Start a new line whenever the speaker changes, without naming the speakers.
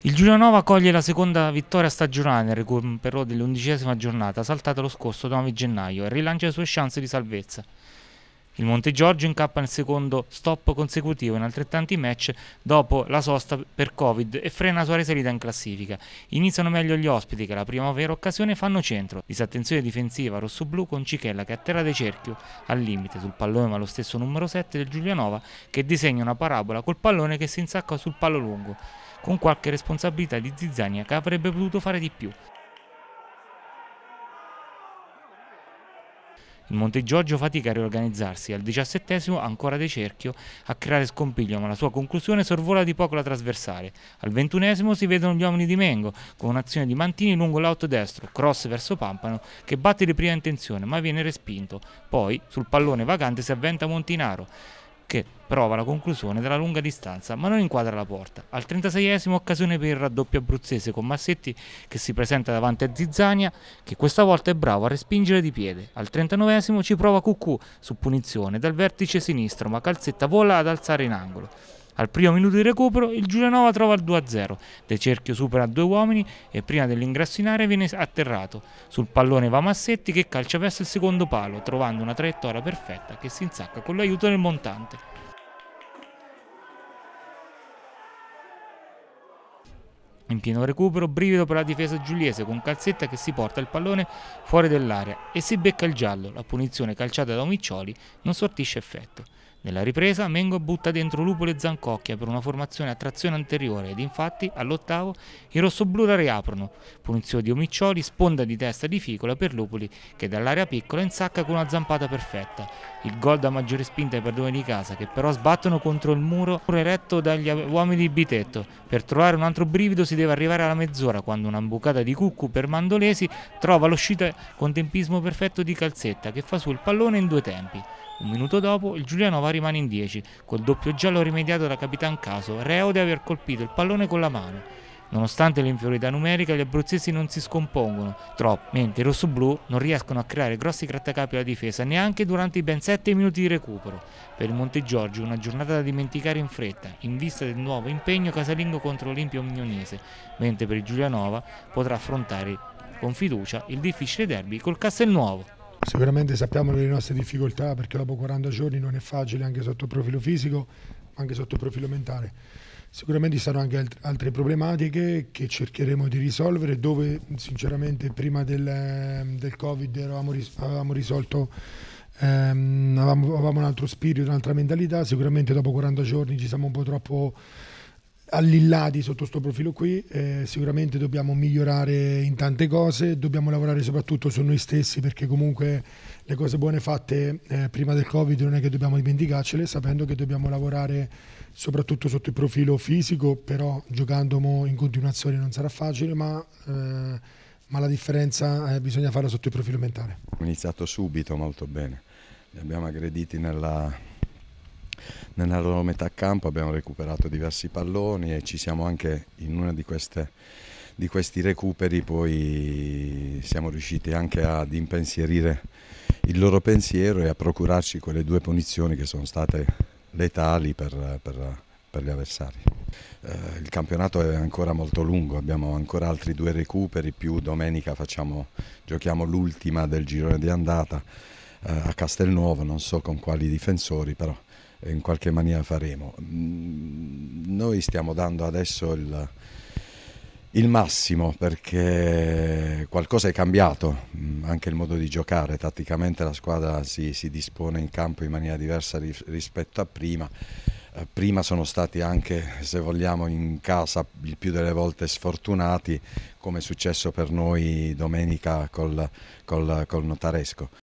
Il Giulianova coglie la seconda vittoria stagionale nel recupero dell'11ª giornata, saltata lo scorso 9 gennaio, e rilancia le sue chance di salvezza. Il Montegiorgio incappa nel secondo stop consecutivo in altrettanti match dopo la sosta per Covid e frena la sua risalita in classifica. Iniziano meglio gli ospiti che alla prima vera occasione fanno centro. Disattenzione difensiva rossoblù con Cichella che atterra di cerchio al limite sul pallone, ma lo stesso numero 7 del Giulianova che disegna una parabola col pallone che si insacca sul palo lungo, con qualche responsabilità di Zizzania che avrebbe potuto fare di più. Il Montegiorgio fatica a riorganizzarsi, al 17esimo ancora De Cerchio a creare scompiglio, ma la sua conclusione sorvola di poco la trasversale. Al 21esimo si vedono gli uomini di Mengo con un'azione di Mantini lungo l'auto destro, cross verso Pampano che batte di prima intenzione ma viene respinto. Poi sul pallone vagante si avventa Montinaro che prova la conclusione dalla lunga distanza ma non inquadra la porta. Al 36esimo occasione per il raddoppio abruzzese con Massetti che si presenta davanti a Zizzania che questa volta è bravo a respingere di piede. Al 39esimo ci prova Cucù su punizione dal vertice sinistro ma Calzetta vola ad alzare in angolo. Al primo minuto di recupero il Giulianova trova il 2-0, De Cerchio supera due uomini e prima dell'ingresso in area viene atterrato. Sul pallone va Massetti che calcia verso il secondo palo, trovando una traiettoria perfetta che si insacca con l'aiuto del montante. In pieno recupero, brivido per la difesa giuliese con Calzetta che si porta il pallone fuori dell'area e si becca il giallo. La punizione calciata da Omiccioli non sortisce effetto. Nella ripresa Mengo butta dentro Lupoli e Zancocchia per una formazione a trazione anteriore ed infatti all'ottavo i rossoblù la riaprono. Punizione di Omiccioli, sponda di testa di Ficola per Lupoli che dall'area piccola insacca con una zampata perfetta. Il gol da maggiore spinta ai padroni di casa che però sbattono contro il muro eretto dagli uomini di Bitetto. Per trovare un altro brivido si deve arrivare alla mezz'ora quando una bucata di Cuccu per Mandolesi trova l'uscita con tempismo perfetto di Calzetta che fa su il pallone in due tempi. Un minuto dopo il Giulianova rimane in 10, col doppio giallo rimediato da Capitan Caso, reo di aver colpito il pallone con la mano. Nonostante l'inferiorità numerica, gli abruzzesi non si scompongono troppo, mentre i rossoblù non riescono a creare grossi grattacapi alla difesa neanche durante i ben 7 minuti di recupero. Per il Montegiorgio una giornata da dimenticare in fretta, in vista del nuovo impegno casalingo contro l'Olimpia Milanese, mentre per il Giulianova potrà affrontare con fiducia il difficile derby col Castelnuovo.
Sicuramente sappiamo le nostre difficoltà perché dopo 40 giorni non è facile anche sotto il profilo fisico, anche sotto il profilo mentale. Sicuramente ci saranno anche altre problematiche che cercheremo di risolvere dove sinceramente prima del Covid avevamo risolto, avevamo un altro spirito, un'altra mentalità. Sicuramente dopo 40 giorni ci siamo un po' troppo allillati sotto questo profilo qui, sicuramente dobbiamo migliorare in tante cose, dobbiamo lavorare soprattutto su noi stessi perché comunque le cose buone fatte prima del Covid non è che dobbiamo dimenticarcele, sapendo che dobbiamo lavorare soprattutto sotto il profilo fisico, però giocando in continuazione non sarà facile, ma la differenza bisogna farla sotto il profilo mentale.
Ho iniziato subito molto bene, li abbiamo aggrediti nella loro metà campo, abbiamo recuperato diversi palloni e ci siamo anche in una di questi recuperi, poi siamo riusciti anche ad impensierire il loro pensiero e a procurarci quelle due punizioni che sono state letali per gli avversari. Il campionato è ancora molto lungo, abbiamo ancora altri due recuperi, più domenica giochiamo l'ultima del girone di andata a Castelnuovo, non so con quali difensori, però in qualche maniera faremo. Noi stiamo dando adesso il massimo perché qualcosa è cambiato, anche il modo di giocare, tatticamente la squadra si dispone in campo in maniera diversa rispetto a prima. Prima sono stati anche, se vogliamo, in casa il più delle volte sfortunati, come è successo per noi domenica col Notaresco.